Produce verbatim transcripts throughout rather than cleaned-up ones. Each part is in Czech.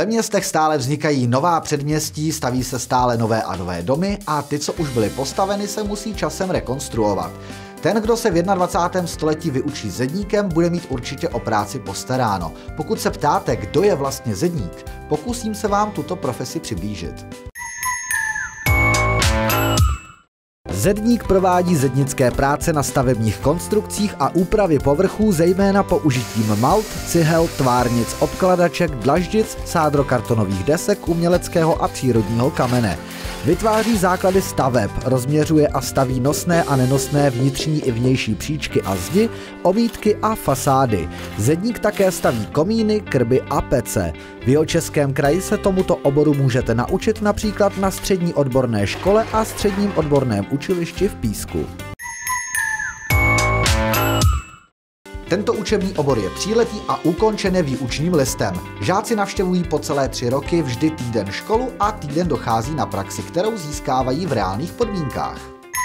Ve městech stále vznikají nová předměstí, staví se stále nové a nové domy a ty, co už byly postaveny, se musí časem rekonstruovat. Ten, kdo se v dvacátém prvním století vyučí zedníkem, bude mít určitě o práci postaráno. Pokud se ptáte, kdo je vlastně zedník, pokusím se vám tuto profesi přiblížit. Zedník provádí zednické práce na stavebních konstrukcích a úpravě povrchů, zejména použitím malt, cihel, tvárnic, obkladaček, dlaždic, sádrokartonových desek, uměleckého a přírodního kamene. Vytváří základy staveb, rozměřuje a staví nosné a nenosné vnitřní i vnější příčky a zdi, omítky a fasády. Zedník také staví komíny, krby a pece. V Jihočeském kraji se tomuto oboru můžete naučit například na střední odborné škole a středním odborném učilišti v Písku. Tento učební obor je tříletý a ukončen je výučním listem. Žáci navštěvují po celé tři roky vždy týden školu a týden dochází na praxi, kterou získávají v reálných podmínkách.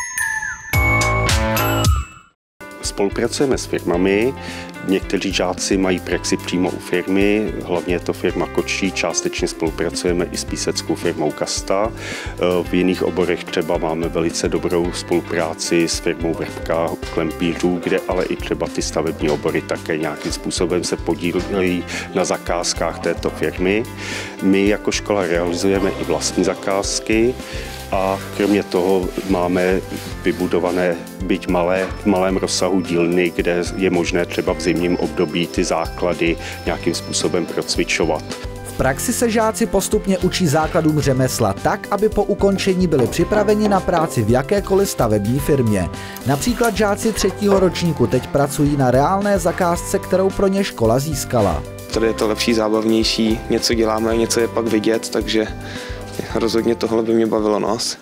Spolupracujeme s firmami, někteří žáci mají praxi přímo u firmy, hlavně je to firma Kočí, částečně spolupracujeme i s píseckou firmou Kasta. V jiných oborech třeba máme velice dobrou spolupráci s firmou Vrbka, klempířů, kde ale i třeba ty stavební obory také nějakým způsobem se podílejí na zakázkách této firmy. My jako škola realizujeme i vlastní zakázky. A kromě toho máme vybudované, byť malé, v malém rozsahu dílny, kde je možné třeba v zimním období ty základy nějakým způsobem procvičovat. V praxi se žáci postupně učí základům řemesla tak, aby po ukončení byli připraveni na práci v jakékoliv stavební firmě. Například žáci třetího ročníku teď pracují na reálné zakázce, kterou pro ně škola získala. Tady je to lepší, zábavnější, něco děláme, něco je pak vidět, takže rozhodně tohle by mě bavilo nás.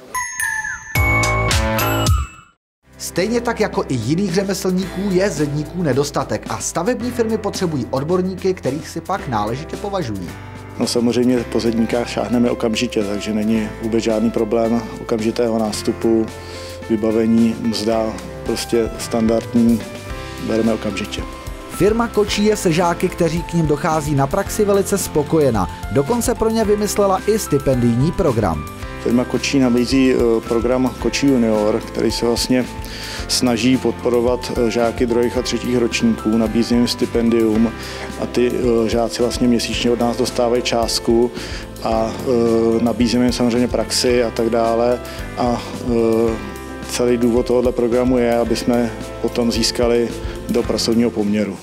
Stejně tak jako i jiných řemeslníků je zedníků nedostatek a stavební firmy potřebují odborníky, kterých si pak náležitě považují. No samozřejmě po zedníkách šáhneme okamžitě, takže není vůbec žádný problém okamžitého nástupu, vybavení, mzda, prostě standardní, bereme okamžitě. Firma Kočí je se žáky, kteří k ním dochází na praxi, velice spokojena. Dokonce pro ně vymyslela i stipendijní program. Firma Kočí nabízí program Kočí Junior, který se vlastně snaží podporovat žáky druhých a třetích ročníků, nabízí jim stipendium a ty žáci vlastně měsíčně od nás dostávají částku a nabízíme jim samozřejmě praxi a tak dále. A celý důvod tohoto programu je, aby jsme potom získali do pracovního poměru.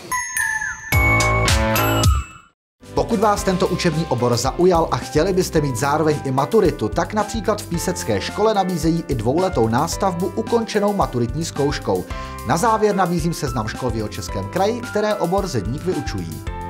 Pokud vás tento učební obor zaujal a chtěli byste mít zároveň i maturitu, tak například v písecké škole nabízejí i dvouletou nástavbu ukončenou maturitní zkouškou. Na závěr nabízím seznam škol v Jihočeském kraji, které obor zedník vyučují.